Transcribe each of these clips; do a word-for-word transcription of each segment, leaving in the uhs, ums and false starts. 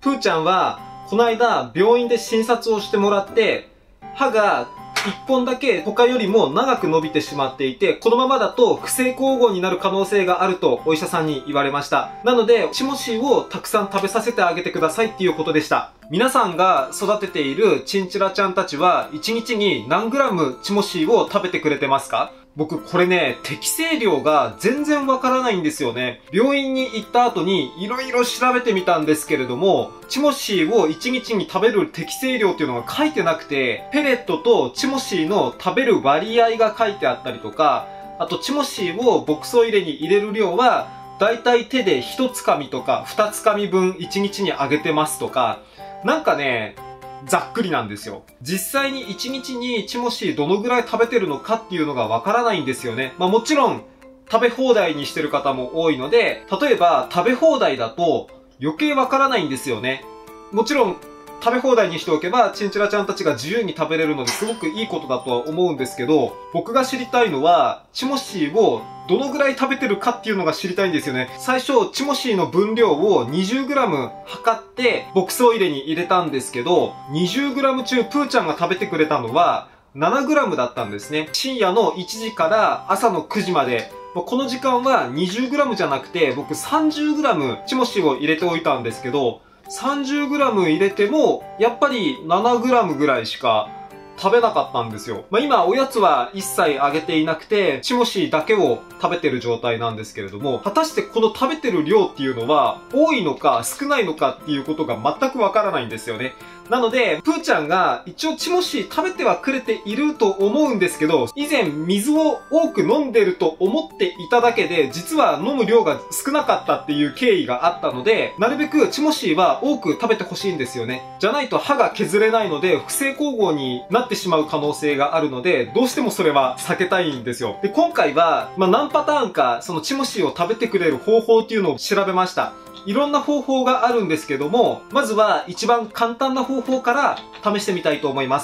プーちゃんはこの間病院で診察をしてもらって、歯がいっぽんだけ他よりも長く伸びてしまっていて、このままだと不正交合になる可能性があるとお医者さんに言われました。なので、チモシーをたくさん食べさせてあげてくださいっていうことでした。皆さんが育てているチンチラちゃんたちはいちにちに何グラムチモシーを食べてくれてますか？僕これね、適正量が全然わからないんですよね。病院に行った後に色々調べてみたんですけれども、チモシーをいちにちに食べる適正量っていうのが書いてなくて、ペレットとチモシーの食べる割合が書いてあったりとか、あとチモシーを牧草入れに入れる量は、だいたい手でひとつかみとかにつかみぶんいちにちにあげてますとか、なんかね、ざっくりなんですよ。実際にいちにちにチモシーどのぐらい食べてるのかっていうのがわからないんですよね。まあもちろん食べ放題にしてる方も多いので、例えば食べ放題だと余計わからないんですよね。もちろん食べ放題にしておけばチンチラちゃんたちが自由に食べれるのですごくいいことだとは思うんですけど、僕が知りたいのはチモシーをどのぐらい食べてるかっていうのが知りたいんですよね。最初チモシーの分量を にじゅうグラム 測って牧草入れに入れたんですけど、にじゅうグラム 中プーちゃんが食べてくれたのは ななグラム だったんですね。深夜のいちじから朝のくじまで、この時間は にじゅうグラム じゃなくて僕 さんじゅうグラム チモシーを入れておいたんですけど、さんじゅうグラム 入れてもやっぱり ななグラム ぐらいしか食べなかったんですよ。まあ、今おやつは一切あげていなくて、チモシーだけを食べてる状態なんですけれども、果たしてこの食べてる量っていうのは多いのか少ないのかっていうことが全くわからないんですよね。なので、プーちゃんが一応チモシー食べてはくれていると思うんですけど、以前水を多く飲んでると思っていただけで、実は飲む量が少なかったっていう経緯があったので、なるべくチモシーは多く食べてほしいんですよね。じゃないと歯が削れないので、不正交合になってしまう可能性があるので、どうしてもそれは避けたいんですよ。で、今回は、まあ、何パターンか、そのチモシーを食べてくれる方法っていうのを調べました。いろんな方法があるんですけども、まずは一番簡単な方法から試してみたいと思います。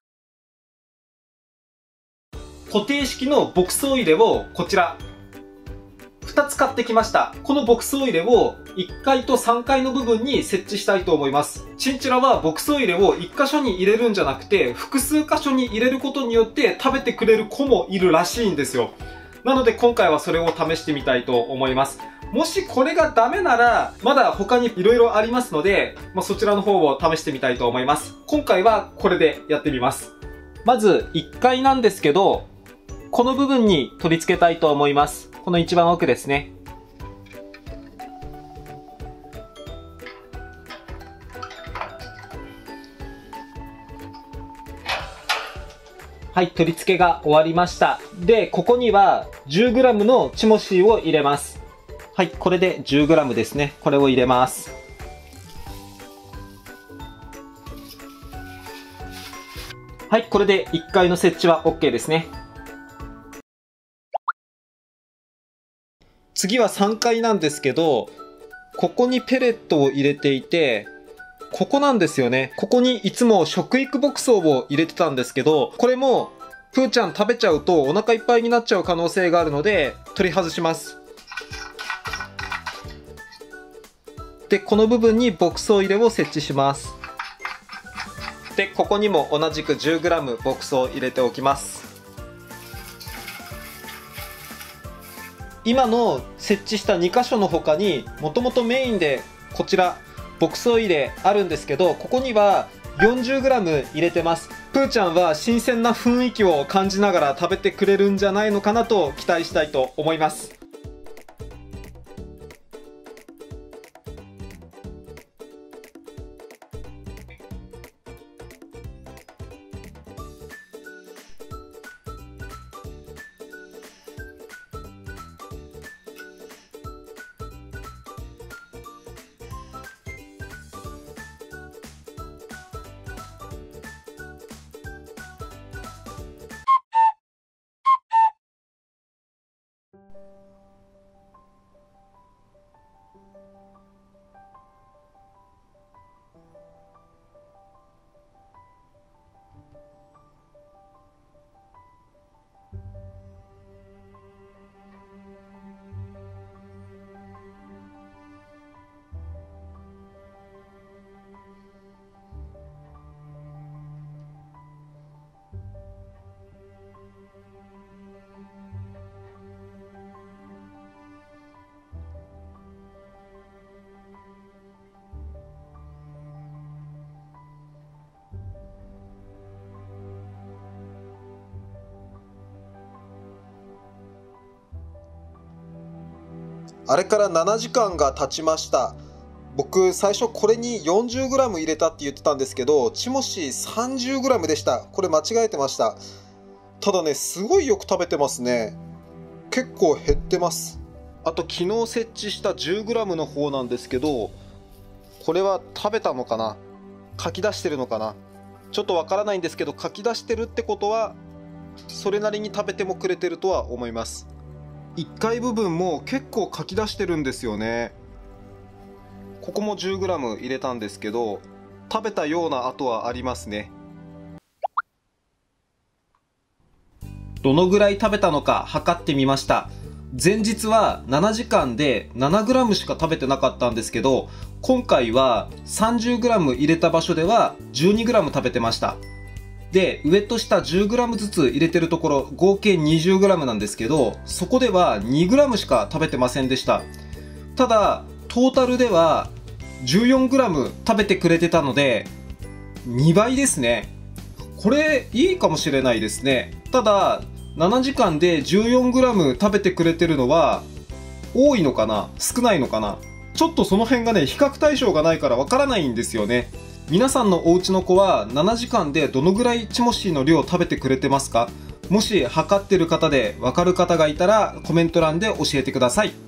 固定式の牧草入れをこちら、ふたつ買ってきました。この牧草入れをいっかいとさんかいの部分に設置したいと思います。チンチラは牧草入れをいっかしょに入れるんじゃなくて、複数箇所に入れることによって食べてくれる子もいるらしいんですよ。なので今回はそれを試してみたいと思います。もしこれがダメなら、まだ他に色々ありますので、まあ、そちらの方を試してみたいと思います。今回はこれでやってみます。まずいっかいなんですけど、この部分に取り付けたいと思います。この一番奥ですね。はい、取り付けが終わりました。で、ここには じゅうグラム のチモシーを入れます。はい、これで じゅうグラム ですね。これを入れます。はい、これでいっかいの設置は OK ですね。次はさんかいなんですけど、ここにペレットを入れていて、ここなんですよね。ここにいつも食育牧草を入れてたんですけど、これもプーちゃん食べちゃうとお腹いっぱいになっちゃう可能性があるので、取り外します。で、この部分に牧草入れを設置します。で、ここにも同じく じゅうグラム 牧草を入れておきます。今の設置したにかしょの他に、もともとメインでこちら、牧草入れあるんですけど、ここには よんじゅうグラム 入れてます。プーちゃんは新鮮な雰囲気を感じながら食べてくれるんじゃないのかなと期待したいと思います。 あれからななじかんが経ちました。僕最初これに よんじゅうグラム 入れたって言ってたんですけど、チモシー さんじゅうグラム でした。これ間違えてました。ただね、すごいよく食べてますね。結構減ってます。あと昨日設置した じゅうグラム の方なんですけど、これは食べたのかな、書き出してるのかな、ちょっとわからないんですけど、書き出してるってことはそれなりに食べてもくれてるとは思います。いっかい部分も結構書き出してるんですよね。ここも じゅうグラム 入れたんですけど、食べたような跡はありますね。 どのぐらい食べたのか測ってみました。前日はななじかんで ななグラム しか食べてなかったんですけど、今回は さんじゅうグラム 入れた場所では じゅうにグラム 食べてました。で、上と下 じゅうグラム ずつ入れてるところ合計 にじゅうグラム なんですけど、そこでは にグラム しか食べてませんでした。ただトータルでは じゅうよんグラム 食べてくれてたのでにばいですね。これいいかもしれないですね。ただななじかんで じゅうよんグラム 食べてくれてるのは多いのかな、少ないのかな、ちょっとその辺がね比較対象がないからわからないんですよね。皆さんのお家の子はななじかんでどのぐらいチモシーの量を食べてくれてますか？もし測ってる方でわかる方がいたらコメント欄で教えてください。